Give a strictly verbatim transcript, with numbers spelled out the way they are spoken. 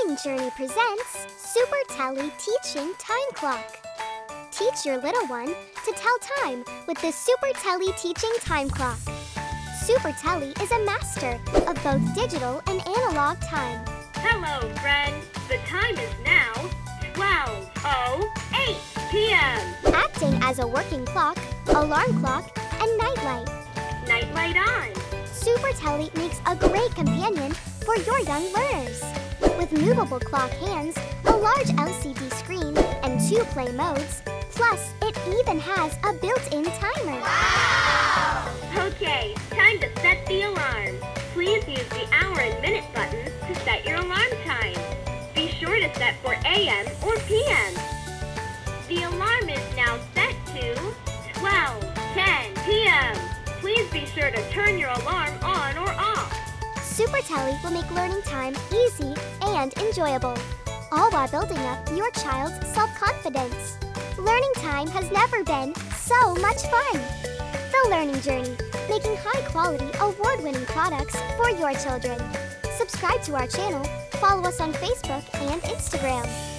Learning Journey presents Super Telly Teaching Time Clock. Teach your little one to tell time with the Super Telly Teaching Time Clock. Super Telly is a master of both digital and analog time. Hello, friends. The time is now twelve oh eight p m Acting as a working clock, alarm clock, and nightlight. Nightlight on. Super Telly makes a great companion for your young learners. With movable clock hands, a large L C D screen, and two play modes, plus it even has a built-in timer. Wow! Okay, time to set the alarm. Please use the hour and minute buttons to set your alarm time. Be sure to set for A M or P M. The alarm is now set to twelve ten p m Please be sure to turn your alarm on or off. Super Telly will make learning time easy and enjoyable, all while building up your child's self-confidence. Learning time has never been so much fun. The Learning Journey, making high-quality, award-winning products for your children. Subscribe to our channel, follow us on Facebook and Instagram.